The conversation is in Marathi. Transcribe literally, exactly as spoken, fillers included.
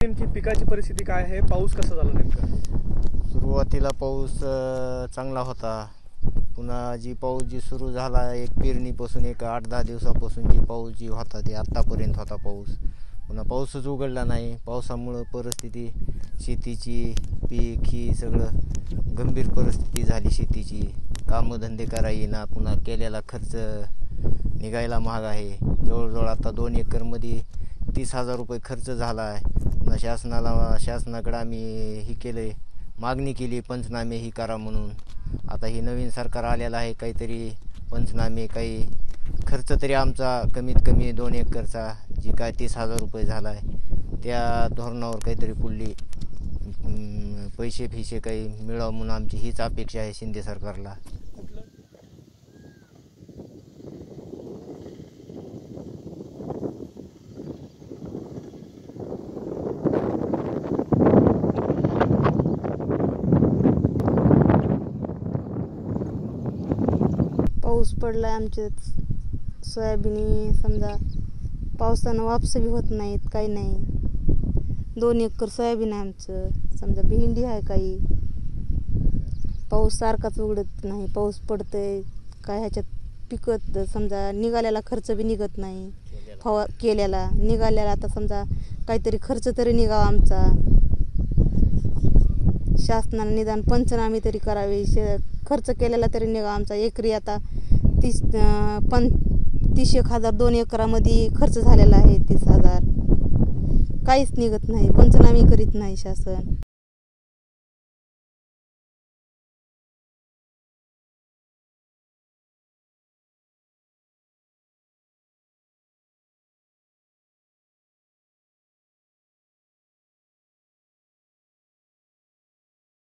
नेमकी पिकाची परिस्थिती काय आहे, पाऊस कसा झाला नेमका? सुरुवातीला पाऊस अ, चांगला होता. पुन्हा जी पाऊस जी सुरू झाला एक पेरणीपासून एक आठ दहा दिवसापासून जी पाऊस जी होता ते आत्तापर्यंत होता पाऊस. पुन्हा पाऊसच उघडला नाही. पावसामुळं परिस्थिती शेतीची पीक ही सगळं गंभीर परिस्थिती झाली शेतीची. कामधंदे करा येईना. पुन्हा केलेला खर्च निघायला महाग आहे. जवळजवळ आता दोन एकरमध्ये तीस हजार रुपये खर्च झाला आहे. पुन्हा शासनाला शासनाकडे आम्ही ही केलं आहे, मागणी केली पंचनामे ही करा म्हणून. आता हे नवीन सरकार आलेलं आहे, काहीतरी पंचनामे काही खर्च तरी आमचा कमीत कमी दोन एकरचा जी काय तीस हजार रुपये झाला आहे त्या धोरणावर काहीतरी पुढली पैसे फिसे काही मिळावं म्हणून आमची हीच अपेक्षा आहे शिंदे सरकारला. पाऊस पडला आमचे सोयाबीन, समजा पावसानं वापस बी होत नाहीत, काही नाही. दोन एकर सोयाबीन आहे आमचं. समजा भेंडी आहे काही. पाऊस सारखाच उघडत नाही. पाऊस पडतंय काय ह्याच्यात पिकत समजा निघालेला खर्च बी निघत नाही. फवा केलेला निघालेला आता समजा काहीतरी खर्च तरी निघावा आमचा. शासनाने निदान पंचनामे तरी करावे. शे खर्च केलेला तरी निघावा आमचा. एकरी आता तीस पण तीस एक हजार दोन एकरामध्ये खर्च झालेला आहे. तीस हजार काहीच निघत नाही. पंचनामे करीत नाही शासन.